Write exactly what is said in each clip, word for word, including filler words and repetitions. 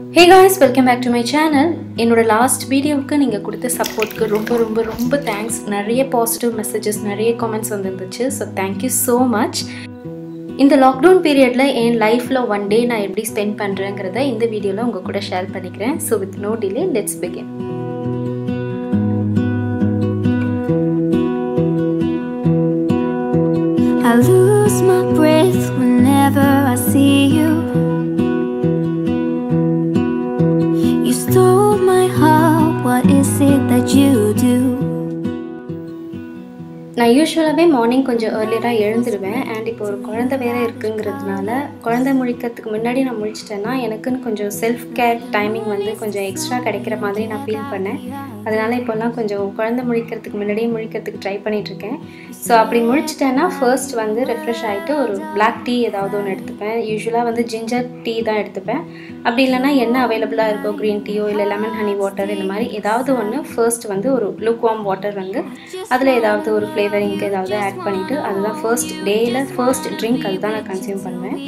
Hey guys, welcome back to my channel. என்னோட last வீடியோவுக்கு நீங்கள் கொடுத்த சப்போர்ட்க்கு ரொம்ப ரொம்ப ரொம்ப தேங்க்ஸ். நிறைய பாசிட்டிவ் மெசேஜஸ், நிறைய கமெண்ட்ஸ் வந்துருந்துச்சு. So thank you so much. இந்த லாக்டவுன் பீரியடில் என் லைஃப்பில் ஒன் டே நான் எப்படி ஸ்பெண்ட் பண்ணுறேங்கிறத இந்த வீடியோவில் உங்கள் கூட ஷேர் பண்ணிக்கிறேன். So with no delay let's begin. I lose my breath whenever I see you. You stole my heart, what is it that you do? நான் யூஸ்வலாகவே மார்னிங் கொஞ்சம் ஏர்லியராக எழுந்துடுவேன். அண்ட் இப்போ ஒரு குழந்தை வேறு இருக்குங்கிறதுனால குழந்தை முழிக்கிறதுக்கு முன்னாடி நான் முழிச்சிட்டேன்னா எனக்குன்னு கொஞ்சம் செல்ஃப் கேர் டைமிங் வந்து கொஞ்சம் எக்ஸ்ட்ரா கிடைக்கிற மாதிரி நான் ஃபீல் பண்ணேன். அதனால் இப்போல்லாம் கொஞ்சம் குழந்தை முழிக்கிறதுக்கு முன்னாடியே முழிக்கிறதுக்கு ட்ரை பண்ணிகிட்ருக்கேன். ஸோ அப்படி முழிச்சிட்டேன்னா ஃபர்ஸ்ட் வந்து ரெஃப்ரெஷ் ஆகிட்டு ஒரு பிளாக் டீ ஏதாவது ஒன்று எடுத்துப்பேன். யூஸ்வலாக வந்து ஜிஞ்சர் டீ தான் எடுத்துப்பேன். அப்படி இல்லைனா என்ன அவைலபிளாக இருக்கோ, க்ரீன் டீயோ இல்லை லெமன் ஹனி வாட்டர், இந்த மாதிரி ஏதாவது ஒன்று ஃபர்ஸ்ட் வந்து ஒரு லுக் வார்ம் வாட்டர் வந்து அதில் ஏதாவது ஒரு ஃப்ளேவரிங்க்கு ஏதாவது ஆட் பண்ணிவிட்டு அதுதான் ஃபர்ஸ்ட் டேயில் ஃபர்ஸ்ட் ட்ரிங்க் அதுதான் நான் கன்சியூம் பண்ணுவேன்.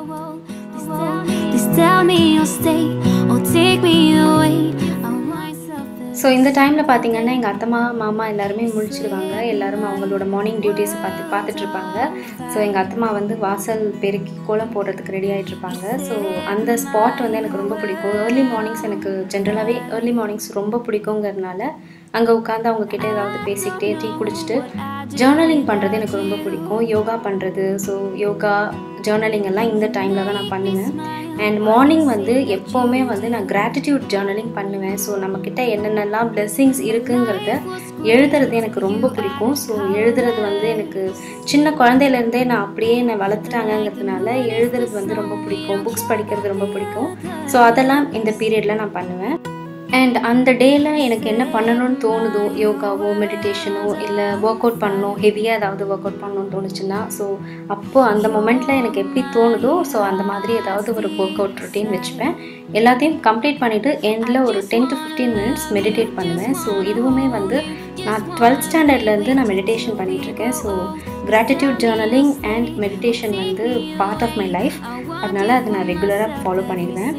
ஸோ இந்த டைமில் பார்த்தீங்கன்னா எங்கள் அத்தம்மா மாமா எல்லாருமே முழிச்சிடுவாங்க. எல்லோரும் அவங்களோட மார்னிங் டியூட்டிஸை பார்த்து பார்த்துட்ருப்பாங்க. ஸோ எங்கள் அத்தம்மா வந்து வாசல் பெருக்கி கோலம் போடுறதுக்கு ரெடி ஆகிட்ருப்பாங்க. ஸோ அந்த ஸ்பாட் வந்து எனக்கு ரொம்ப பிடிக்கும். ஏர்லி மார்னிங்ஸ் எனக்கு ஜென்ரலாகவே ஏர்லி மார்னிங்ஸ் ரொம்ப பிடிக்குங்கிறதுனால அங்கே உட்காந்து அவங்கக்கிட்ட ஏதாவது பேசிக்கிட்டே டீ குடிச்சிட்டு ஜேர்னலிங் பண்ணுறது எனக்கு ரொம்ப பிடிக்கும். யோகா பண்ணுறது, ஸோ யோகா ஜேர்னலிங் எல்லாம் இந்த டைமில் தான் நான் பண்ணுவேன். அண்ட் மார்னிங் வந்து எப்போவுமே வந்து நான் கிராட்டிடியூட் ஜேர்னலிங் பண்ணுவேன். ஸோ நம்மக்கிட்ட என்னென்னலாம் பிளெஸ்ஸிங்ஸ் இருக்குங்கிறத எழுதுறது எனக்கு ரொம்ப பிடிக்கும். ஸோ எழுதுறது வந்து எனக்கு சின்ன குழந்தையிலேருந்தே நான் அப்படியே என்னை வளர்த்துட்டாங்கங்கிறதுனால எழுதுறது வந்து ரொம்ப பிடிக்கும். புக்ஸ் படிக்கிறது ரொம்ப பிடிக்கும். ஸோ அதெல்லாம் இந்த பீரியடில் நான் பண்ணுவேன். அண்ட் அந்த டேயில் எனக்கு என்ன பண்ணணும்னு தோணுதோ, யோகாவோ மெடிடேஷனோ இல்லை ஒர்க் அவுட் பண்ணணும், ஹெவியாக ஏதாவது ஒர்க் அவுட் பண்ணணும்னு தோணுச்சுன்னா ஸோ அப்போது அந்த மொமெண்ட்டில் எனக்கு எப்படி தோணுதோ ஸோ அந்த மாதிரி ஏதாவது ஒரு ஒர்க் அவுட் ரொட்டீன் வச்சுப்பேன். எல்லாத்தையும் கம்ப்ளீட் பண்ணிவிட்டு எண்டில் ஒரு ten to fifteen minutes meditate பண்ணுவேன். ஸோ இதுவுமே வந்து நான் டுவெல்த் ஸ்டாண்டர்ட்லேருந்து நான் மெடிடேஷன் பண்ணிகிட்ருக்கேன். So gratitude journaling and meditation வந்து பார்ட் ஆஃப் மை லைஃப். அதனால் அதை நான் ரெகுலராக ஃபாலோ பண்ணிடுவேன்.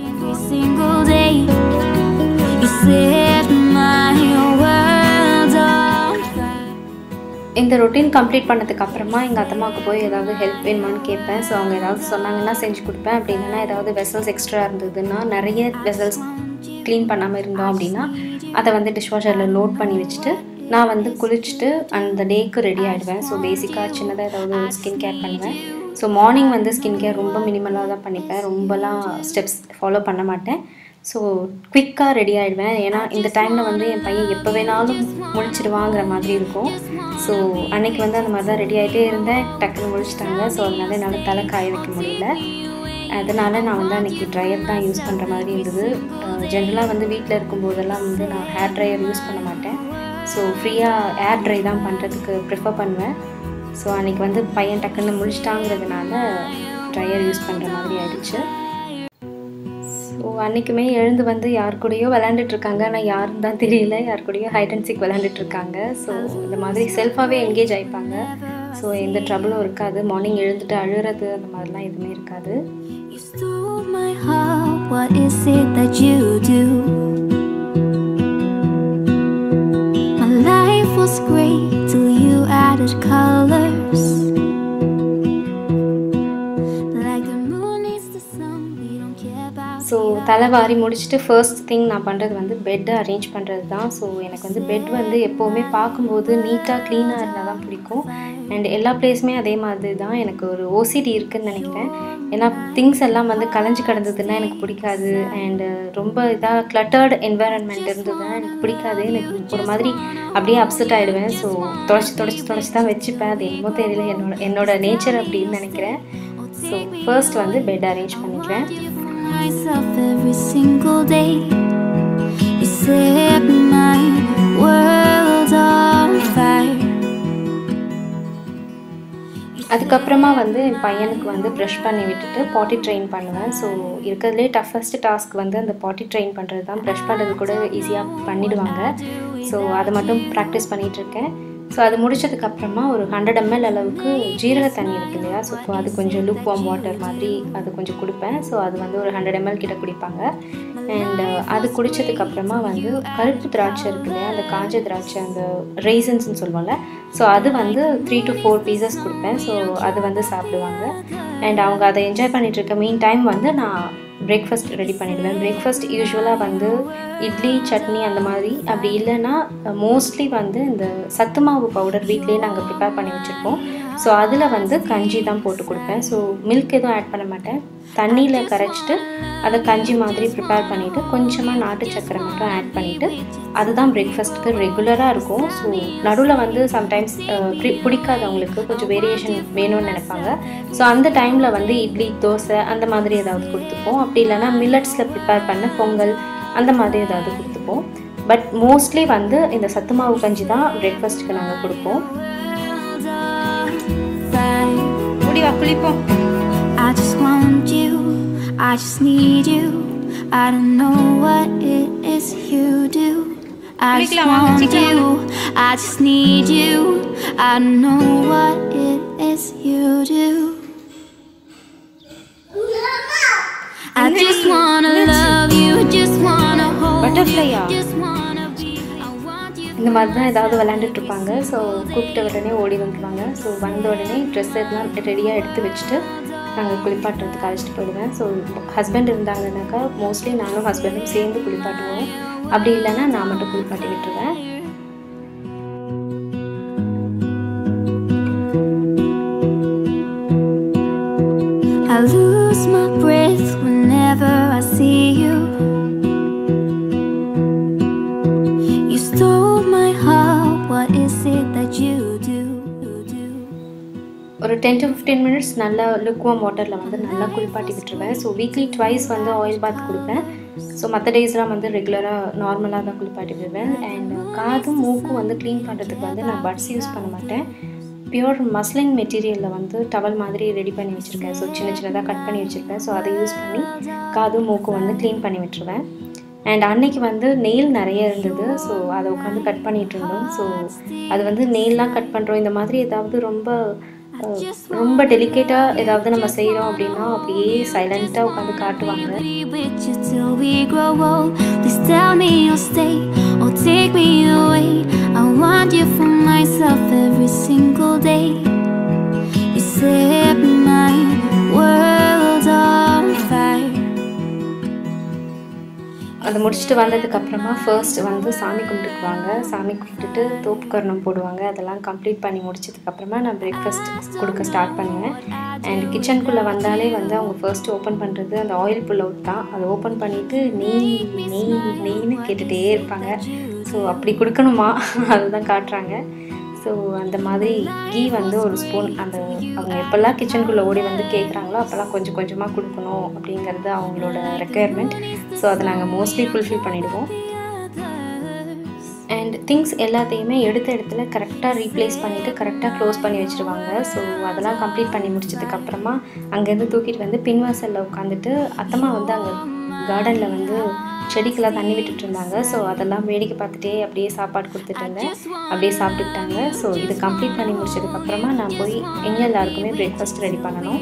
இந்த ரொட்டீன் கம்ப்ளீட் பண்ணதுக்கு அப்புறமா எங்கள் அத்தம்மாவுக்கு போய் ஏதாவது ஹெல்ப் வேணுமான்னு கேட்பேன். ஸோ அவங்க ஏதாவது சொன்னாங்கன்னா செஞ்சு கொடுப்பேன். அப்படி இல்லைன்னா ஏதாவது வெசல்ஸ் எக்ஸ்ட்ரா இருந்ததுன்னா, நிறைய வெசல்ஸ் க்ளீன் பண்ணாமல் இருந்தோம் அப்படின்னா அதை வந்து டிஷ்வாஷரில் லோட் பண்ணி வச்சுட்டு நான் வந்து குளிச்சுட்டு அந்த டேக்கு ரெடி ஆகிடுவேன். ஸோ பேசிக்காக சின்னதாக ஏதாவது ஸ்கின் கேர் பண்ணுவேன். ஸோ மார்னிங் வந்து ஸ்கின் கேர் ரொம்ப மினிமலாக தான் பண்ணிப்பேன். ரொம்பலாம் ஸ்டெப்ஸ் ஃபாலோ பண்ண மாட்டேன். ஸோ குவிக்காக ரெடி ஆகிடுவேன். ஏன்னா இந்த டைமில் வந்து என் பையன் எப்போ வேணாலும் முழிச்சிடுவாங்கிற மாதிரி இருக்கும். ஸோ அன்றைக்கி வந்து அந்த மாதிரி தான் ரெடி ஆகிட்டே இருந்தேன். டக்குன்னு முழிச்சிட்டாங்க. ஸோ அதனால என்னால் தலை காய வைக்க முடியல. அதனால் நான் வந்து அன்றைக்கி ட்ரையர் தான் யூஸ் பண்ணுற மாதிரி இருந்தது. ஜென்ரலாக வந்து வீட்டில் இருக்கும்போதெல்லாம் வந்து நான் ஹேர் ட்ரையர் யூஸ் பண்ண மாட்டேன். ஸோ ஃப்ரீயாக ஏர் ட்ரை தான் பண்ணுறதுக்கு ப்ரிஃபர் பண்ணுவேன். ஸோ அன்றைக்கி வந்து பையன் டக்குன்னு முழிச்சிட்டாங்கிறதுனால ட்ரையர் யூஸ் பண்ணுற மாதிரி ஆகிடுச்சு. ஸோ அன்றைக்குமே எழுந்து வந்து யார் கூடயோ விளையாண்டுட்ருக்காங்க. ஆனால் யாருன்னு தான் தெரியல. யார் கூடயோ ஹைட் அண்ட் சீக் விளையாண்டுட்ருக்காங்க. ஸோ இந்த மாதிரி செல்ஃபாகவே என்கேஜ் ஆகிப்பாங்க. ஸோ எந்த ட்ரபிளும் இருக்காது. மார்னிங் எழுந்துட்டு அழுகிறது அந்த மாதிரிலாம் எதுவுமே இருக்காது. ஸோ தலை வாரி முடிச்சுட்டு ஃபர்ஸ்ட் திங் நான் பண்ணுறது வந்து பெட்டை அரேஞ்ச் பண்ணுறது தான். ஸோ எனக்கு வந்து பெட் வந்து எப்போவுமே பார்க்கும்போது நீட்டாக க்ளீனாக இருந்தால் தான் பிடிக்கும். அண்ட் எல்லா பிளேஸுமே அதே மாதிரி தான். எனக்கு ஒரு ஓசிடி இருக்குதுன்னு நினைக்கிறேன். ஏன்னா திங்ஸ் எல்லாம் வந்து கலைஞ்சு கிடந்ததுன்னா எனக்கு பிடிக்காது. அண்டு ரொம்ப இதாக கிளட்டர்டு என்வாயரன்மெண்ட் இருந்ததுன்னா எனக்கு பிடிக்காது. எனக்கு ஒரு மாதிரி அப்படியே அப்செட் ஆகிடுவேன். ஸோ தொடச்சி தொடச்சி தொடச்சி தான் வச்சுப்பேன். அது என்னமோ தெரியல, என்னோட என்னோட நேச்சர் அப்படின்னு நினைக்கிறேன். ஸோ ஃபர்ஸ்ட் வந்து பெட் அரேஞ்ச் பண்ணிக்கிறேன். Myself every single day. You set my world on fire. அதுக்கப்புறமா வந்து என் பையனுக்கு வந்து ப்ரஷ் பண்ணி விட்டுட்டு பாட்டி ட்ரெயின் பண்ணுவேன். ஸோ இருக்கிறதுலே டஃபஸ்ட் டாஸ்க் வந்து அந்த பாட்டி ட்ரெயின் பண்ணுறது தான். ப்ரஷ் பண்ணுறது கூட ஈஸியாக பண்ணிவிடுவாங்க. ஸோ அதை மட்டும் ப்ராக்டிஸ் பண்ணிகிட்ருக்கேன். ஸோ அது முடிச்சதுக்கப்புறமா ஒரு ஹண்ட்ரட் எம்எல் அளவுக்கு ஜீரக தண்ணி இருக்கு இல்லையா, ஸோ அது கொஞ்சம் லுக் வார்ம் வாட்டர் மாதிரி அது கொஞ்சம் கொடுப்பேன். ஸோ அது வந்து ஒரு ஹண்ட்ரட் எம்எல் கிட்ட குடிப்பாங்க. அண்ட் அது குடித்ததுக்கப்புறமா வந்து கருப்பு திராட்சை இருக்கு இல்லையா, அந்த காஞ்ச திராட்சை, அந்த ரெய்சன்ஸ்னு சொல்லுவோம்ல, ஸோ அது வந்து த்ரீ டு ஃபோர் பீசஸ் கொடுப்பேன். ஸோ அது வந்து சாப்பிடுவாங்க. அண்ட் அவங்க அதை என்ஜாய் பண்ணிகிட்டு இருக்க மீன் டைம் வந்து நான் பிரேக்ஃபாஸ்ட் ரெடி பண்ணிவிடுவேன். பிரேக்ஃபாஸ்ட் யூஸ்வலாக வந்து இட்லி சட்னி அந்த மாதிரி, அப்படி இல்லைன்னா மோஸ்ட்லி வந்து இந்த சத்து மாவு பவுடர் வீட்லேயே நாங்கள் ப்ரிப்பேர் பண்ணி வச்சுருப்போம். ஸோ அதில் வந்து கஞ்சி தான் போட்டு கொடுப்பேன். ஸோ மில்க் எதுவும் ஆட் பண்ண மாட்டேன். தண்ணியில் கரைச்சிட்டு அதை கஞ்சி மாதிரி ப்ரிப்பேர் பண்ணிவிட்டு கொஞ்சமாக நாட்டு சக்கரை மட்டும் ஆட் பண்ணிவிட்டு அதுதான் பிரேக்ஃபாஸ்ட்டுக்கு ரெகுலராக இருக்கும். ஸோ நடுவில் வந்து சம்டைம்ஸ் பிடிக்காதவங்களுக்கு கொஞ்சம் வேரியேஷன் வேணும்னு நினைப்பாங்க. ஸோ அந்த டைமில் வந்து இட்லி தோசை அந்த மாதிரி ஏதாவது கொடுத்துப்போம். அப்படி இல்லைன்னா மில்லட்ஸில் ப்ரிப்பேர் பண்ண பொங்கல் அந்த மாதிரி ஏதாவது கொடுத்துப்போம். பட் மோஸ்ட்லி வந்து இந்த சத்து மாவு கஞ்சி தான் பிரேக்ஃபாஸ்ட்டுக்கு நாங்கள் கொடுப்போம். முடிவா குளிப்போம். I just want you, I just need you. I don't know what it is you do. I just want you, I just need you. I don't know what it is you do. I just wanna love you, just wanna hold you, just wanna be. I want you. இந்த மாதிரி தான் ஏதாவது விளையாண்டுட்டு இருப்பாங்க. So கூப்பிட்ட உடனே ஓடி வந்துடுவாங்க. ஸோ வந்த உடனே ட்ரெஸ் எல்லாம் ரெடியாக எடுத்து வச்சுட்டு நாங்கள் குளிப்பாட்டுறதுக்கு அழைச்சிட்டு போயிடுவேன். ஸோ ஹஸ்பண்ட் இருந்தாங்கன்னாக்கா மோஸ்ட்லி நானும் ஹஸ்பண்டும் சேர்ந்து குளிப்பாட்டுவோம். அப்படி இல்லைன்னா நான் மட்டும் குளிப்பாட்டி விட்டுருவேன். I lose my breath whenever I see you. You stole my heart, what is it that you do? ஒரு டென் டு ஃபிஃப்டீன் மினிட்ஸ் நல்லா லுக்வார்ம் வாட்டரில் வந்து நல்லா குளிப்பாட்டி விட்டுருவேன். ஸோ வீக்லி ட்வைஸ் வந்து ஆயில் பாத் கொடுப்பேன். ஸோ மற்ற டேஸ்லாம் வந்து ரெகுலராக நார்மலாக தான் குளிப்பாட்டி விடுவேன். அண்ட் காதும் மூக்கும் வந்து க்ளீன் பண்ணுறதுக்கு வந்து நான் பட்ஸ் யூஸ் பண்ண மாட்டேன். பியூர் மஸ்லின் மெட்டீரியலில் வந்து டவல் மாதிரி ரெடி பண்ணி வச்சுருக்கேன். ஸோ சின்ன சின்னதாக கட் பண்ணி வச்சுருக்கேன். ஸோ அதை யூஸ் பண்ணி காதும் மூக்கும் வந்து க்ளீன் பண்ணி விட்டுருவேன். அண்ட் அன்னைக்கு வந்து நெயில் நிறைய இருந்தது. ஸோ அதை உட்காந்து கட் பண்ணிகிட்டு இருந்தோம். ஸோ அது வந்து நெயில்லாம் கட் பண்ணுறோம், இந்த மாதிரி ஏதாவது ரொம்ப ரொம்ப டெலிகேட்டாக ஏதாவது நம்ம செய்கிறோம் அப்படின்னா அப்படியே சைலண்ட்டாக உட்காந்து காட்டுவாங்க. அதை முடிச்சுட்டு வந்ததுக்கப்புறமா ஃபர்ஸ்ட் வந்து சாமி கும்பிட்டுக்குவாங்க. சாமி கும்பிட்டுட்டு தோப்பு கர்ணம் போடுவாங்க. அதெல்லாம் கம்ப்ளீட் பண்ணி முடிச்சதுக்கப்புறமா நான் பிரேக்ஃபாஸ்ட் கொடுக்க ஸ்டார்ட் பண்ணுவேன். அண்ட் கிச்சனுக்குள்ளே வந்தாலே வந்து அவங்க ஃபர்ஸ்ட் ஓப்பன் பண்ணுறது அந்த ஆயில் புல் அவுட் தான். அதை ஓப்பன் பண்ணிவிட்டு நெய் நெய் நெய்ன்னு கேட்டுகிட்டே இருப்பாங்க. ஸோ அப்படி கொடுக்கணுமா அதுதான் காட்டுறாங்க. ஸோ அந்த மாதிரி கீ வந்து ஒரு ஸ்பூன், அந்த அவங்க எப்போல்லாம் கிச்சனுக்குள்ளே ஓடி வந்து கேட்குறாங்களோ அப்போல்லாம் கொஞ்சம் கொஞ்சமாக கொடுக்கணும் அப்படிங்கிறது அவங்களோட ரெக்குயர்மெண்ட். ஸோ அதை நாங்கள் மோஸ்ட்லி ஃபுல்ஃபில் பண்ணிவிடுவோம். அண்ட் திங்ஸ் எல்லாத்தையுமே எடுத்த இடத்துல கரெக்டாக ரீப்ளேஸ் பண்ணிவிட்டு கரெக்டாக க்ளோஸ் பண்ணி வச்சுருவாங்க. ஸோ அதெல்லாம் கம்ப்ளீட் பண்ணி முடிச்சதுக்கப்புறமா அங்கேருந்து தூக்கிட்டு வந்து பின்வாசலில் உட்காந்துட்டு அத்தம்மா வந்து அங்கே கார்டனில் வந்து செடிக்கெல்லாம் தண்ணி விட்டுட்டு இருந்தாங்க. ஸோ அதெல்லாம் வேடிக்கை பார்த்துட்டே அப்படியே சாப்பாடு கொடுத்துட்டு இருந்தேன். அப்படியே சாப்பிட்டுக்கிட்டாங்க. ஸோ இது கம்ப்ளீட் பண்ணி முடிச்சதுக்கப்புறமா நான் போய் எங்கள் எல்லாருக்குமே பிரேக்ஃபாஸ்ட் ரெடி பண்ணணும்.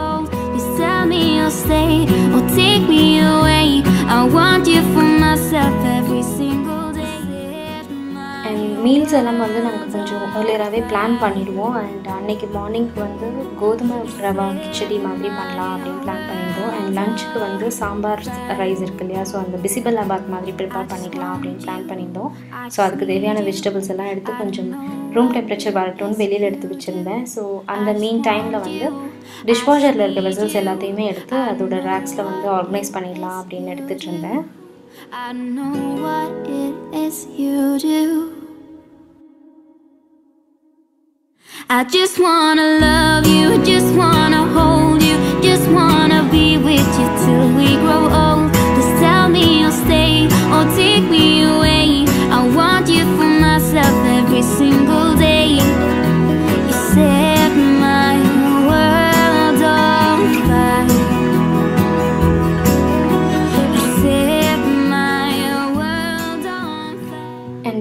அண்ட் மீல்ஸ் எல்லாம் வந்து நாங்கள் கொஞ்சம் ஏர்லியராகவே பிளான் பண்ணிடுவோம். அண்ட் அன்னைக்கு மார்னிங்க்கு வந்து கோதுமை ரவா கிச்சடி மாதிரி பண்ணலாம் அப்படின்னு பிளான் பண்ணிடுவோம். அண்ட் லஞ்சுக்கு வந்து சாம்பார் ரைஸ் இருக்கு இல்லையா, ஸோ அந்த பிசிபெல்லாபாத் மாதிரி ப்ரிப்பேர் பண்ணிக்கலாம் அப்படின்னு பிளான் பண்ணியிருந்தோம். ஸோ அதுக்கு தேவையான வெஜிடபிள்ஸ் எல்லாம் எடுத்து கொஞ்சம் ரூம் டெம்பரேச்சர் வரட்டும்னு வெளியில் எடுத்து வச்சுருந்தேன். ஸோ அந்த மீன் டைமில் வந்து டிஷ்வாஷரில் இருக்க வெசல்ஸ் எல்லாத்தையுமே எடுத்து அதோட ரேக்ஸில் வந்து ஆர்கனைஸ் பண்ணிடலாம் அப்படின்னு எடுத்துகிட்டு இருந்தேன். I know what it is you do. I just wanna love you, just wanna hold you, just wanna be with you till we grow old. Just tell me you'll stay or take me away. I want you for myself every single day. You set my world on fire.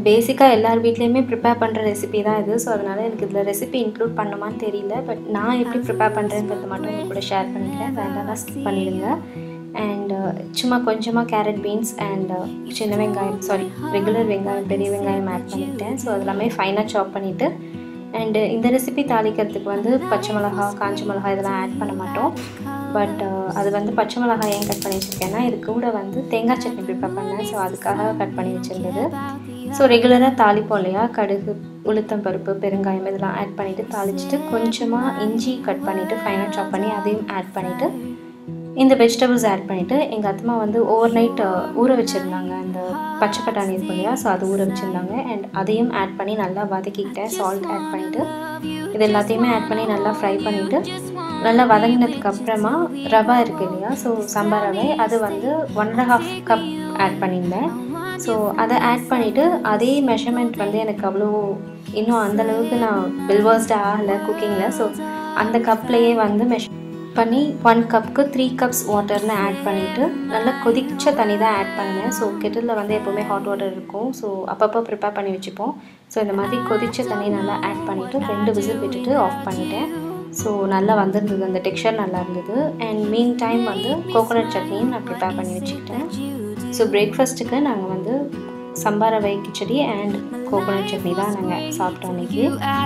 பேசிக்காக எல்லார் வீட்லேயுமே prepare பண்ணுற recipe தான் இது. So அதனால் எனக்கு இதில் recipe include பண்ணுமான்னு தெரியல. பட் நான் எப்படி ப்ரிப்பேர் பண்ணுறேங்கிறது மட்டும் உங்க கூட ஷேர் பண்ணிக்கிறேன். வேண்டாம் ஸ்கிப் பண்ணிடுங்க. அண்ட் சும்மா கொஞ்சமாக கேரட் பீன்ஸ் அண்ட் சின்ன வெங்காயம் சாரி ரெகுலர் வெங்காயம் பெரிய வெங்காயம் ஆட் பண்ணிக்கிட்டேன். ஸோ அதெல்லாமே ஃபைனாக சாப் பண்ணிவிட்டு அண்டு இந்த ரெசிபி தாளிக்கிறதுக்கு வந்து பச்சை மிளகா காஞ்ச மிளகா இதெல்லாம் ஆட் பண்ண மாட்டோம். பட் அது வந்து பச்சை மிளகாய் ஏன் கட் பண்ணி வச்சுருக்கேன்னா இது கூட வந்து தேங்காய் சட்னி ப்ரிப்பேர் பண்ணேன். ஸோ அதுக்காக கட் பண்ணி வச்சுருந்தது. ஸோ ரெகுலராக தாளிப்போம் இல்லையா, கடுகு உளுத்தம் பருப்பு பெருங்காயம் இதெல்லாம் ஆட் பண்ணிவிட்டு தாளிச்சிட்டு கொஞ்சமாக இஞ்சி கட் பண்ணிவிட்டு ஃபைனாக சாப் பண்ணி அதையும் ஆட் பண்ணிவிட்டு இந்த வெஜிடபிள்ஸ் ஆட் பண்ணிவிட்டு எங்கள் அத்தம்மா வந்து ஓவர் நைட் ஊற வச்சுருந்தாங்க. அந்த பச்சை பட்டாணி இருக்கும் இல்லையா, ஸோ அது ஊற வச்சுருந்தாங்க. அண்ட் அதையும் ஆட் பண்ணி நல்லா வதக்கிக்கிட்டேன். சால்ட் ஆட் பண்ணிவிட்டு இது எல்லாத்தையுமே ஆட் பண்ணி நல்லா ஃப்ரை பண்ணிவிட்டு நல்லா வதங்கினதுக்கு அப்புறமா ரவா இருக்குது இல்லையா, ஸோ சம்பா ரவை அது வந்து one and half cup add பண்ணியிருந்தேன். ஸோ அதை ஆட் பண்ணிவிட்டு அதே மெஷர்மெண்ட் வந்து எனக்கு அவ்வளோ இன்னும் அந்தளவுக்கு நான் வெல்வர்ஸ்டாக ஆகலை குக்கிங்கில். ஸோ அந்த கப்லேயே வந்து மெஷ் பண்ணி ஒன் கப்புக்கு த்ரீ கப்ஸ் வாட்டர்னு ஆட் பண்ணிவிட்டு நல்லா கொதிச்ச தண்ணி தான் ஆட் பண்ணேன். ஸோ கெட்டிலில் வந்து எப்போவுமே ஹாட் வாட்டர் இருக்கும். ஸோ அப்பப்போ ப்ரிப்பேர் பண்ணி வச்சுப்போம். ஸோ இந்த மாதிரி கொதிச்ச தண்ணி நல்லா ஆட் பண்ணிவிட்டு ரெண்டு விசில் விட்டுட்டு ஆஃப் பண்ணிட்டேன். ஸோ நல்லா வந்திருந்தது, அந்த டெக்ஸ்சர் நல்லா இருந்தது. அண்ட் மீன் டைம் வந்து கோகோனட் சட்னியும் நான் ப்ரிப்பேர் பண்ணி வச்சுக்கிட்டேன். ஸோ பிரேக்ஃபாஸ்ட்டுக்கு நாங்கள் வந்து சம்பா ரவை கிச்சடி அண்ட் கோகோனட் சட்னி தான் நாங்கள் சாப்பிட்டோம் அன்றைக்கி.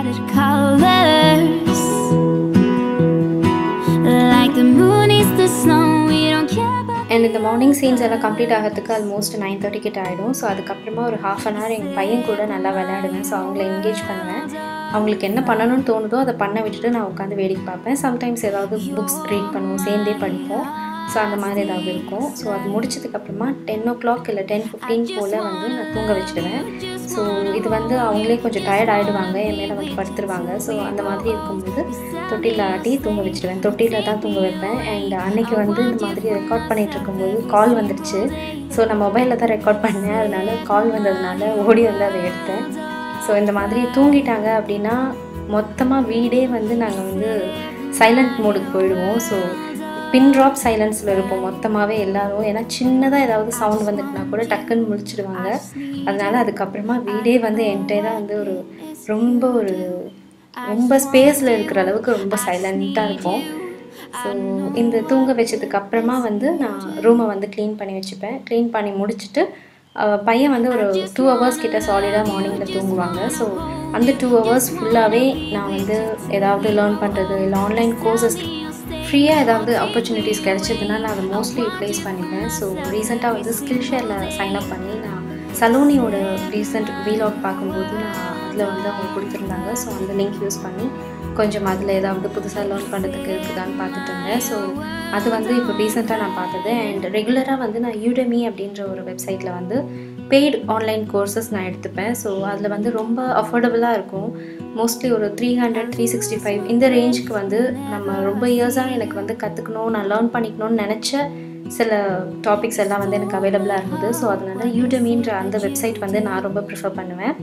அண்ட் இந்த மார்னிங் சீன்ஸ் எல்லாம் கம்ப்ளீட் ஆகிறதுக்கு ஆல்மோஸ்ட் நைன் தேர்ட்டி கிட்ட ஆகிடும். ஸோ அதுக்கப்புறமா ஒரு ஹாஃப் அன் ஹவர் எங்கள் பையன் கூட நல்லா விளையாடுவேன். ஸோ அவங்கள என்கேஜ் பண்ணுவேன். அவங்களுக்கு என்ன பண்ணணும்னு தோணுதோ அதை பண்ண விட்டுட்டு நான் உட்காந்து வேடிக்கை பார்ப்பேன். சம்டைம்ஸ் ஏதாவது புக்ஸ் ரீட் பண்ணுவோம், சேர்ந்தே படிப்போம். ஸோ அந்த மாதிரி ஏதாவது இருக்கும். ஸோ அது முடிச்சதுக்கப்புறமா டென் ஓ கிளாக் இல்லை டென் ஃபிஃப்டீன் போல் வந்து நான் தூங்க வச்சுடுவேன். ஸோ இது வந்து அவங்களே கொஞ்சம் டயர்ட் ஆகிடுவாங்க, என் மேலே வந்து படுத்துருவாங்க. ஸோ அந்த மாதிரி இருக்கும்போது தொட்டியில் ஆட்டி தூங்க வச்சுடுவேன். தொட்டியில் தான் தூங்க வைப்பேன். அண்ட் அன்றைக்கி வந்து இந்த மாதிரி ரெக்கார்ட் பண்ணிகிட்டு இருக்கும்போது கால் வந்துடுச்சு. ஸோ நான் மொபைலில் தான் ரெக்கார்ட் பண்ணேன். அதனால கால் வந்ததுனால ஓடி வந்து அதை எடுத்தேன். ஸோ இந்த மாதிரி தூங்கிட்டாங்க அப்படின்னா மொத்தமாக வீடே வந்து நாங்கள் வந்து சைலண்ட் மோடுக்கு போயிடுவோம். ஸோ பின் ட்ராப் சைலன்ஸில் இருப்போம் மொத்தமாகவே எல்லோரும். ஏன்னா சின்னதாக ஏதாவது சவுண்ட் வந்துட்டுனா கூட டக்குன்னு முழிச்சிடுவாங்க. அதனால் அதுக்கப்புறமா வீடே வந்து என்டையராக வந்து ஒரு ரொம்ப ஒரு ரொம்ப ஸ்பேஸில் இருக்கிற அளவுக்கு ரொம்ப சைலண்ட்டாக இருக்கும். ஸோ இந்த தூங்க வச்சதுக்கு அப்புறமா வந்து நான் ரூமை வந்து க்ளீன் பண்ணி வச்சுப்பேன். க்ளீன் பண்ணி முடிச்சுட்டு பையன் வந்து ஒரு டூ ஹவர்ஸ் கிட்ட சாலிடாக மார்னிங்கில் தூங்குவாங்க. ஸோ அந்த டூ ஹவர்ஸ் ஃபுல்லாகவே நான் வந்து ஏதாவது லேர்ன் பண்ணுறது இல்லை ஆன்லைன் கோர்சஸ் ஃப்ரீயாக ஏதாவது ஆப்பர்ச்சுனிட்டிஸ் கிடச்சதுன்னா நான் அதை மோஸ்ட்லி யூட்டிலைஸ் பண்ணிப்பேன். ஸோ ரீசெண்டாக வந்து ஸ்கில் ஷேரில் சைன் அப் பண்ணி நான் சலோனியோட ரீசெண்ட் வீலாக் பார்க்கும்போது நான் அதில் வந்து அவங்க கொடுத்துருந்தாங்க. ஸோ அந்த லிங்க் யூஸ் பண்ணி கொஞ்சம் அதில் ஏதாவது புதுசாக லேர்ன் பண்ணுறதுக்கு இருக்குதான்னு பார்த்துட்டு இருந்தேன். ஸோ அது வந்து இப்போ ரீசெண்டாக நான் பார்த்தது. அண்ட் ரெகுலராக வந்து நான் யூடெமி அப்படின்ற ஒரு வெப்சைட்டில் வந்து பெய்டு ஆன்லைன் கோர்சஸ் நான் எடுத்துப்பேன். ஸோ அதில் வந்து ரொம்ப அஃபோர்டபுளாக இருக்கும். மோஸ்ட்லி ஒரு three hundred three sixty five இந்த ரேஞ்சுக்கு வந்து நம்ம ரொம்ப இயர்ஸாக எனக்கு வந்து கற்றுக்கணும், நான் லேர்ன் பண்ணிக்கணும்னு நினச்ச சில டாபிக்ஸ் எல்லாம் வந்து எனக்கு அவைலபிளாக இருந்தது. ஸோ அதனால் யூடெமின்ற அந்த வெப்சைட் வந்து நான் ரொம்ப ப்ரிஃபர் பண்ணுவேன்.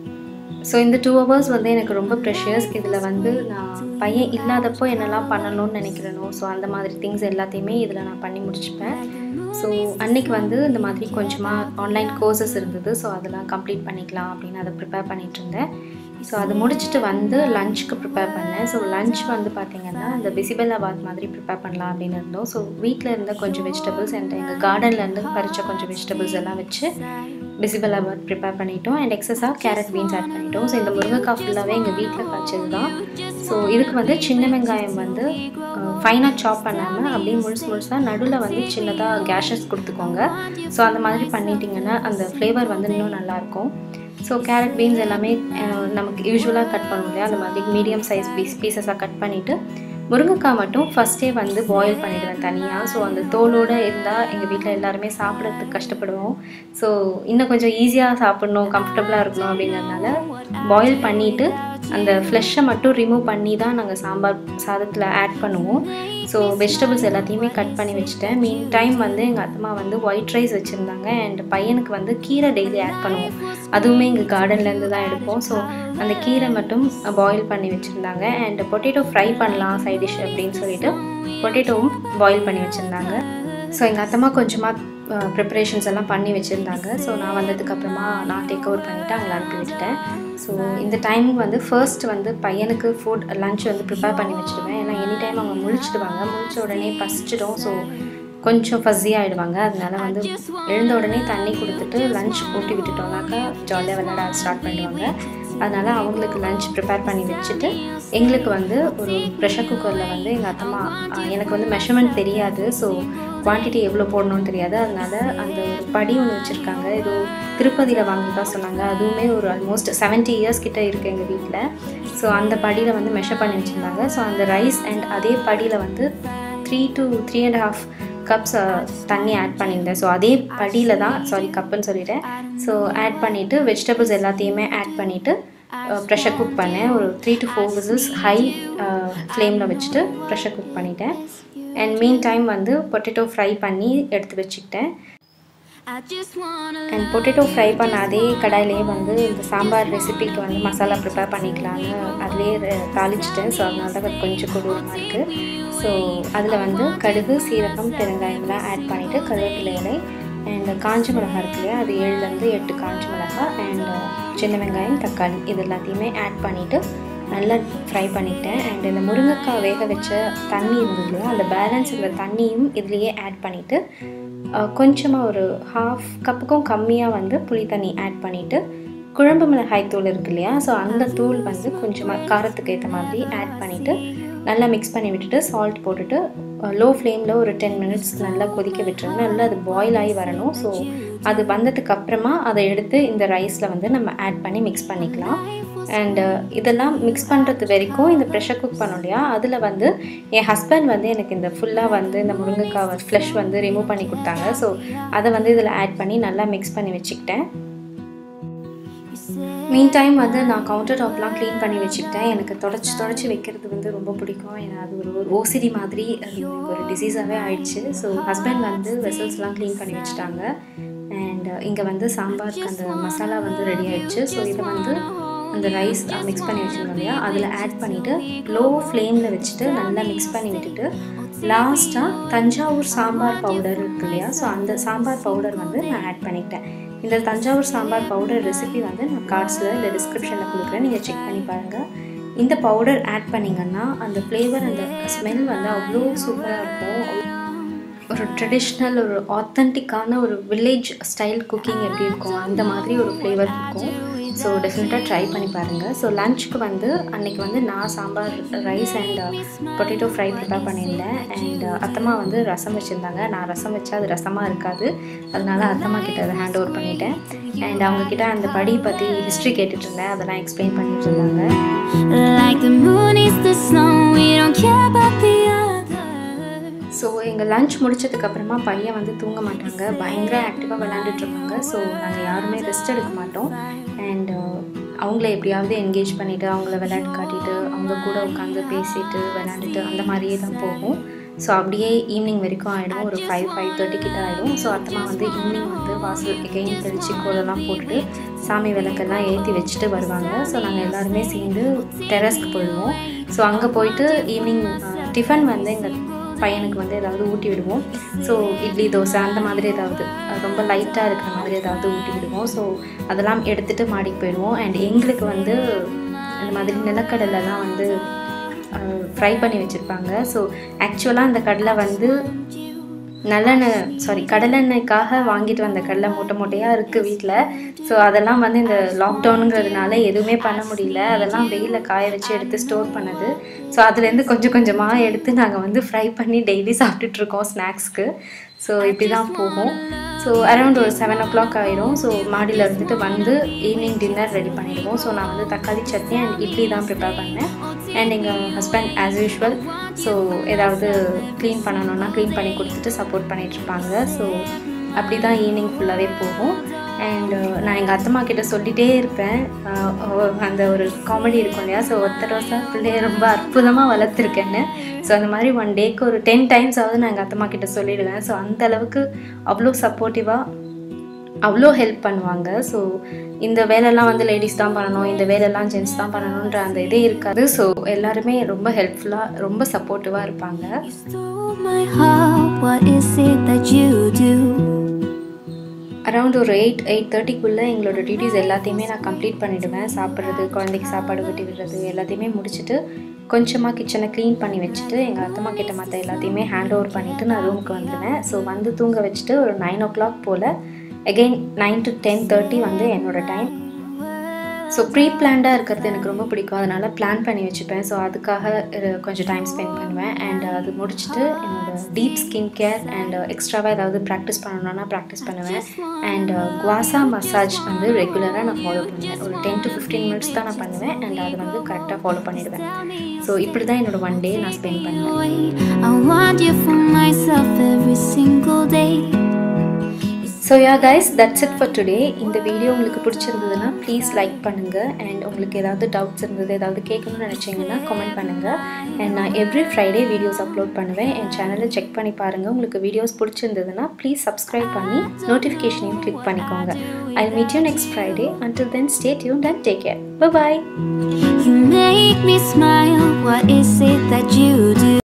ஸோ இந்த டூ ஹவர்ஸ் வந்து எனக்கு ரொம்ப ப்ரெஷியஸ். இதில் வந்து நான் பையன் இல்லாதப்போ என்னெல்லாம் பண்ணணும்னு நினைக்கிறேனோ ஸோ அந்த மாதிரி திங்ஸ் எல்லாத்தையுமே இதில் நான் பண்ணி முடிச்சுப்பேன். ஸோ அன்றைக்கி வந்து இந்த மாதிரி கொஞ்சமாக ஆன்லைன் கோர்சஸ் இருந்தது. ஸோ அதெல்லாம் கம்ப்ளீட் பண்ணிக்கலாம் அப்படின்னு அதை ப்ரிப்பேர் பண்ணிகிட்டு இருந்தேன். ஸோ அதை முடிச்சுட்டு வந்து லஞ்சுக்கு ப்ரிப்பேர் பண்ணேன். ஸோ லஞ்ச் வந்து பார்த்திங்கன்னா இந்த பிசிபெல்லாபாத் மாதிரி ப்ரிப்பேர் பண்ணலாம் அப்படின்னு இருந்தோம். ஸோ வீட்டில் இருந்த கொஞ்சம் வெஜிடபிள்ஸ் அண்ட் எங்கள் கார்டன்லேருந்து பறித்த கொஞ்சம் வெஜிடபிள்ஸ் எல்லாம் வச்சு பிசிபெல்லாபாத் ப்ரிப்பேர் பண்ணிட்டோம். அண்ட் எக்ஸஸாக கேரட் பீன்ஸ் ஆட் பண்ணிட்டோம். ஸோ இந்த முருங்கைக்காய் ஃபுல்லாகவே எங்கள் வீட்டில் காய்ச்சது தான். ஸோ இதுக்கு வந்து சின்ன வெங்காயம் வந்து ஃபைனாக சாப் பண்ணாமல் அப்படியே முழுசு முழுசாக நடுவில் வந்து சின்னதாக கேஷஸ் கொடுத்துக்கோங்க. ஸோ அந்த மாதிரி பண்ணிட்டிங்கன்னா அந்த ஃப்ளேவர் வந்து இன்னும் நல்லாயிருக்கும். ஸோ கேரட் பீன்ஸ் எல்லாமே நமக்கு யூஸ்வலாக கட் பண்ணுவோம் இல்லையா, அந்த மாதிரி மீடியம் சைஸ் பீஸ் பீசஸாக கட் பண்ணிவிட்டு முருங்கைக்காய் மட்டும் ஃபஸ்ட்டே வந்து பாயில் பண்ணிவிடுவேன் தனியாக. ஸோ அந்த தோலோடு இருந்தால் எங்கள் வீட்டில் எல்லாருமே சாப்பிட்றதுக்கு கஷ்டப்படுவோம். ஸோ இன்னும் கொஞ்சம் ஈஸியாக சாப்பிட்ணும், கம்ஃபர்டபுளாக இருக்கணும் அப்படிங்கிறதுனால பாயில் பண்ணிவிட்டு அந்த ஃப்ளெஷ்ஷை மட்டும் ரிமூவ் பண்ணி தான் நாங்கள் சாம்பார் சாதத்தில் ஆட் பண்ணுவோம். ஸோ வெஜிடபிள்ஸ் எல்லாத்தையுமே கட் பண்ணி வச்சுட்டேன். மீன் டைம் வந்து எங்கள் அத்தம்மா வந்து ஒயிட் ரைஸ் வச்சுருந்தாங்க. அண்ட் பையனுக்கு வந்து கீரை டெய்லி ஆட் பண்ணுவோம். அதுவுமே எங்கள் கார்டன்லேருந்து தான் எடுப்போம். ஸோ அந்த கீரை மட்டும் பாயில் பண்ணி வச்சுருந்தாங்க. அண்ட் பொட்டேட்டோ ஃப்ரை பண்ணலாம் சைட் டிஷ் அப்படின்னு சொல்லிட்டு பொட்டேட்டோவும் பாயில் பண்ணி வச்சுருந்தாங்க. ஸோ எங்கள் அத்தம்மா கொஞ்சமாக ப்ரிப்பரேஷன்ஸ் எல்லாம் பண்ணி வச்சுருந்தாங்க. ஸோ நான் வந்ததுக்கப்புறமா நான் டேக் ஓவர் பண்ணிவிட்டு அவங்கள அனுப்பி விட்டுட்டேன். ஸோ இந்த டைமிங் வந்து ஃபர்ஸ்ட் வந்து பையனுக்கு ஃபுட் லன்ச் வந்து ப்ரிப்பேர் பண்ணி வச்சுடுவேன். ஏன்னா எனி டைம் அவங்க முழிச்சிடுவாங்க, முழிச்ச உடனே பசிச்சிடும். ஸோ கொஞ்சம் ஃபஸ்ஸி ஆகிடுவாங்க. அதனால வந்து எழுந்த உடனே தண்ணி கொடுத்துட்டு லன்ச் ஊட்டி விட்டுட்டோம்னாக்கா ஜாலியாக விளையாட ஸ்டார்ட் பண்ணிடுவாங்க. அதனால் அவங்களுக்கு லன்ச் ப்ரிப்பேர் பண்ணி வச்சுட்டு எங்களுக்கு வந்து ஒரு ப்ரெஷர் குக்கரில் வந்து எங்கள் அத்தம்மா, எனக்கு வந்து மெஷர்மெண்ட் தெரியாது, ஸோ குவான்டிட்டி எவ்வளோ போடணும்னு தெரியாது. அதனால் அந்த ஒரு படி ஒன்று வச்சுருக்காங்க, ஏதோ திருப்பதியில் வாங்கிதான் சொன்னாங்க. அதுவுமே ஒரு ஆல்மோஸ்ட் செவன்ட்டி இயர்ஸ் கிட்டே இருக்குது எங்கள் வீட்டில். ஸோ அந்த படியில் வந்து மெஷர் பண்ணி வச்சுருந்தாங்க. ஸோ அந்த ரைஸ் அண்ட் அதே படியில் வந்து three to three and half cups தண்ணி ஆட் பண்ணியிருந்தேன். ஸோ அதே படியில் தான், சாரி கப்புன்னு சொல்லிட்டேன். ஸோ ஆட் பண்ணிவிட்டு வெஜிடபிள்ஸ் எல்லாத்தையுமே ஆட் பண்ணிவிட்டு ப்ரெஷர் குக் பண்ணேன். ஒரு three to four whistles high ஃப்ளேமில் வச்சுட்டு ப்ரெஷர் குக் பண்ணிட்டேன். அண்ட் மீன் டைம் வந்து பொட்டேட்டோ ஃப்ரை பண்ணி எடுத்து வச்சுக்கிட்டேன். அண்ட் பொட்டேட்டோ ஃப்ரை பண்ண அதே கடாயிலேயே வந்து இந்த சாம்பார் ரெசிபிக்கு வந்து மசாலா ப்ரிப்பேர் பண்ணிக்கலான்னு அதிலே தாளிச்சிட்டேன். ஸோ அதனால தான் அது கொஞ்சம் கொடூரமாக இருக்குது. ஸோ அதில் வந்து கடுகு, சீரகம், பெருங்காயம்லாம் ஆட் பண்ணிவிட்டு கருவேப்பிலை இலை அண்ட் காஞ்ச மிளகாய் இருக்கு இல்லையா, அது ஏழுலேருந்து எட்டு காஞ்ச மிளகாய் அண்ட் சின்ன வெங்காயம், தக்காளி இது எல்லாத்தையுமே ஆட் பண்ணிவிட்டு நல்லா ஃப்ரை பண்ணிட்டேன். அண்ட் இந்த முருங்கைக்காய் வேக வச்ச தண்ணி இருந்தது இல்லையா, அந்த பேலன்ஸ் இருக்கிற தண்ணியும் இதுலேயே ஆட் பண்ணிவிட்டு கொஞ்சமாக ஒரு ஹாஃப் கப்புக்கும் கம்மியாக வந்து புளி தண்ணி ஆட் பண்ணிவிட்டு குழம்பு மிளகாய் தூள் இருக்கு இல்லையா, ஸோ அந்த தூள் வந்து கொஞ்சமாக காரத்துக்கு ஏற்ற மாதிரி ஆட் பண்ணிவிட்டு நல்லா மிக்ஸ் பண்ணி விட்டுட்டு சால்ட் போட்டுட்டு லோ ஃப்ளேமில் ஒரு டென் மினிட்ஸ் நல்லா கொதிக்க விட்டுருங்க. நல்லா அது பாயில் ஆகி வரணும். ஸோ அது வந்ததுக்கு அப்புறமா அதை எடுத்து இந்த ரைஸில் வந்து நம்ம ஆட் பண்ணி மிக்ஸ் பண்ணிக்கலாம். அண்டு இதெல்லாம் மிக்ஸ் பண்ணுறது வரைக்கும் இந்த ப்ரெஷர் குக் பண்ணோம் இல்லையா, அதில் வந்து என் ஹஸ்பண்ட் வந்து எனக்கு இந்த ஃபுல்லாக வந்து இந்த முருங்கைக்காய் ஃப்ளஷ் வந்து ரிமூவ் பண்ணி கொடுத்தாங்க. ஸோ அதை வந்து இதில் ஆட் பண்ணி நல்லா மிக்ஸ் பண்ணி வச்சுக்கிட்டேன். மீன் டைம் வந்து நான் கவுண்டர் டாப்லாம் க்ளீன் பண்ணி வச்சுக்கிட்டேன். எனக்கு தொடச்சி தொடச்சி வைக்கிறது வந்து ரொம்ப பிடிக்கும். ஏன்னா அது ஒரு ஒரு ஓசிடி மாதிரி அது ஒரு டிசீஸாகவே ஆயிடுச்சு. ஸோ ஹஸ்பண்ட் வந்து வெசல்ஸ்லாம் க்ளீன் பண்ணி வச்சுட்டாங்க. அண்ட் இங்கே வந்து சாம்பாருக்கு அந்த மசாலா வந்து ரெடி ஆகிடுச்சு. ஸோ இதை வந்து அந்த ரைஸ் மிக்ஸ் பண்ணி வச்சுருந்தோம் இல்லையா, அதில் ஆட் பண்ணிவிட்டு லோ ஃப்ளேமில் வச்சுட்டு நல்லா மிக்ஸ் பண்ணி விட்டுட்டு லாஸ்ட்டாக தஞ்சாவூர் சாம்பார் பவுடர் இருக்கு இல்லையா, ஸோ அந்த சாம்பார் பவுடர் வந்து நான் ஆட் பண்ணிக்கிட்டேன். இந்த தஞ்சாவூர் சாம்பார் பவுடர் ரெசிபி வந்து நான் கார்ட்ஸில் இல்லை டிஸ்கிரிப்ஷனில் கொடுக்குறேன், நீங்கள் செக் பண்ணி பாருங்கள். இந்த பவுடர் ஆட் பண்ணிங்கன்னா அந்த ஃப்ளேவர், அந்த ஸ்மெல் வந்து அவ்வளோ சூப்பராக இருக்கும். ஒரு ட்ரெடிஷ்னல், ஒரு ஆத்தென்டிக்கான ஒரு வில்லேஜ் ஸ்டைல் குக்கிங் எப்படி இருக்கும் அந்த மாதிரி ஒரு ஃப்ளேவர் இருக்கும். ஸோ டெஃபினட்டாக ட்ரை பண்ணி பாருங்கள். ஸோ லன்ச்சுக்கு வந்து அன்றைக்கி வந்து நான் sambar rice and potato fry prepare பண்ணியிருந்தேன். அண்ட் அத்தம்மா வந்து ரசம் வச்சுருந்தாங்க. நான் ரசம் வச்சா அது ரசமாக இருக்காது, அதனால அத்தம்மா கிட்ட அதை ஹேண்ட் ஓவர் பண்ணிட்டேன். அண்ட் அவங்கக்கிட்ட அந்த படி பற்றி ஹிஸ்ட்ரி கேட்டுட்டு இருந்தேன், அதெல்லாம் எக்ஸ்பிளைன் பண்ணிட்டு இருந்தாங்க. ஸோ எங்கள் லன்ச் முடிச்சதுக்கப்புறமா பையன் வந்து தூங்க மாட்டாங்க, பயங்கர ஆக்டிவாக விளையாண்டுட்ருப்பாங்க. ஸோ நாங்கள் யாருமே ரெஸ்ட் எடுக்க மாட்டோம். அண்ட் அவங்கள எப்படியாவது என்கேஜ் பண்ணிவிட்டு அவங்கள விளையாட்டு காட்டிட்டு அவங்க கூட உட்காந்து பேசிட்டு விளையாண்டுட்டு அந்த மாதிரியே தான் போகும். ஸோ அப்படியே ஈவினிங் வரைக்கும் ஆகிடும், ஒரு ஃபைவ் ஃபைவ் தேர்ட்டி கிட்ட ஆகிடும். ஸோ அத்தம்மா வந்து ஈவினிங் வந்து வாசல் எகைன் தெளிச்சு கோலெல்லாம் போட்டுட்டு சாமி விளக்கெல்லாம் ஏற்றி வச்சுட்டு வருவாங்க. ஸோ நாங்கள் எல்லாருமே சேர்ந்து டெரஸ்க்கு போயிடுவோம். ஸோ அங்கே போயிட்டு ஈவினிங் டிஃபன் வந்து எங்கள் பையனுக்கு வந்து ஏதாவது ஊட்டி விடுவோம். ஸோ இட்லி, தோசை அந்த மாதிரி ஏதாவது ரொம்ப லைட்டாக இருக்கிற மாதிரி ஏதாவது ஊட்டி விடுவோம். ஸோ அதெல்லாம் எடுத்துகிட்டு மாடிக்கு போயிடுவோம். அண்ட் எங்களுக்கு வந்து இந்த மாதிரி நிலக்கடலைலாம் வந்து ஃப்ரை பண்ணி வச்சுருப்பாங்க. ஸோ ஆக்சுவலாக அந்த கடலை வந்து நல்லெண்ணெய் சாரி கடலெண்ணெய்க்காக வாங்கிட்டு வந்த கடலை மூட்டை மூட்டையாக இருக்குது வீட்டில். ஸோ அதெல்லாம் வந்து இந்த லாக்டவுனுங்கிறதுனால எதுவுமே பண்ண முடியல, அதெல்லாம் வெயிலில் காய வச்சு எடுத்து ஸ்டோர் பண்ணது. ஸோ அதுலேருந்து கொஞ்சம் கொஞ்சமாக எடுத்து நாங்கள் வந்து ஃப்ரை பண்ணி டெய்லி சாப்பிட்டுட்ருக்கோம் ஸ்நாக்ஸ்க்கு. ஸோ இப்படி தான் போகும். ஸோ அரௌண்ட் ஒரு செவன் ஓ கிளாக் ஆகிடும். ஸோ மாடியில் இருந்துட்டு வந்து ஈவினிங் டின்னர் ரெடி பண்ணிவிடுவோம். ஸோ நான் வந்து தக்காளி சட்னி அண்ட் இட்லி தான் ப்ரிப்பேர் பண்ணேன். அண்ட் எங்கள் ஹஸ்பண்ட் ஆஸ் யூஷுவல் ஸோ ஏதாவது க்ளீன் பண்ணணுன்னா க்ளீன் பண்ணி கொடுத்துட்டு சப்போர்ட் பண்ணிகிட்ருப்பாங்க. ஸோ அப்படி தான் ஈவினிங் ஃபுல்லாகவே போகும். அண்டு நான் எங்கள் அத்தம்மா கிட்ட சொல்லிகிட்டே இருப்பேன், அந்த ஒரு காமெடி இருக்கும் இல்லையா, ஸோ ஒத்த ரோசா பிள்ளைய ரொம்ப அற்புதமாக வளர்த்துருக்கேன்னு. ஸோ அந்த மாதிரி ஒன் டேக்கு ஒரு டென் டைம்ஸ் ஆகுது நான் எங்கள் அத்தம்மா கிட்ட சொல்லிவிடுவேன். ஸோ அந்த அளவுக்கு அவ்வளோ சப்போர்ட்டிவாக அவ்வளோ ஹெல்ப் பண்ணுவாங்க. ஸோ இந்த வேலையெல்லாம் வந்து லேடிஸ் தான் பண்ணணும், இந்த வேலையெல்லாம் ஜென்ட்ஸ் தான் பண்ணணுன்ற அந்த இதே இருக்காது. ஸோ எல்லாருமே ரொம்ப ஹெல்ப்ஃபுல்லாக ரொம்ப சப்போர்ட்டிவாக இருப்பாங்க. அரௌண்ட் ஒரு எயிட் எயிட் தேர்ட்டிக்குள்ளே எங்களோட டியூட்டிஸ் எல்லாத்தையுமே நான் கம்ப்ளீட் பண்ணிவிடுவேன். சாப்பிட்றது, குழந்தைக்கு சாப்பாடு ஊட்டி விடுறது எல்லாத்தையுமே முடிச்சுட்டு கொஞ்சமாக கிச்சனை க்ளீன் பண்ணி வச்சுட்டு எங்கள் அத்தம்மா கிட்ட மற்ற எல்லாத்தையுமே ஹேண்ட் ஓவர் பண்ணிவிட்டு நான் ரூமுக்கு வந்துடுவேன். ஸோ வந்து தூங்க வச்சுட்டு ஒரு நைன் ஓ கிளாக் போல் again nine to ten thirty வந்து என்னோடய டைம். ஸோ ப்ரீ பிளான்டாக இருக்கிறது எனக்கு ரொம்ப பிடிக்கும், அதனால் பிளான் பண்ணி வச்சுப்பேன். ஸோ அதுக்காக கொஞ்சம் டைம் ஸ்பெண்ட் பண்ணுவேன். அண்ட் அது முடிச்சுட்டு என்னோடய டீப் ஸ்கின் கேர் அண்ட் எக்ஸ்ட்ராவாக ஏதாவது ப்ராக்டிஸ் பண்ணணுன்னா ப்ராக்டிஸ் பண்ணுவேன். அண்ட் குவாசா மசாஜ் வந்து ரெகுலராக நான் ஃபாலோ பண்ணுவேன். ஒரு டென் டு ஃபிஃப்டீன் மினிட்ஸ் தான் நான் பண்ணுவேன். அண்ட் அதை வந்து கரெக்டாக ஃபாலோ பண்ணிடுவேன். ஸோ இப்படி தான் என்னோடய ஒன் டே நான் ஸ்பெண்ட் பண்ணுவேன். So ya guys, that's it for today. இந்த வீடியோ உங்களுக்கு பிடிச்சிருந்ததுன்னா ப்ளீஸ் லைக் பண்ணுங்கள். அண்ட் உங்களுக்கு ஏதாவது டவுட்ஸ் இருந்தது, ஏதாவது கேட்கணும்னு நினச்சிங்கன்னா கமெண்ட் பண்ணுங்கள். அண்ட் நான் எவ்ரி ஃப்ரைடே வீடியோஸ் அப்லோட் பண்ணுவேன். என் சேனலை செக் பண்ணி பாருங்கள். உங்களுக்கு வீடியோஸ் பிடிச்சிருந்ததுன்னா ப்ளீஸ் சப்ஸ்கிரைப் பண்ணி நோட்டிஃபிகேஷனையும் கிளிக் பண்ணிக்கோங்க. I meet you next Friday. Until then, stay tuned and take care. Bye bye. You make me smile. What is it that you do?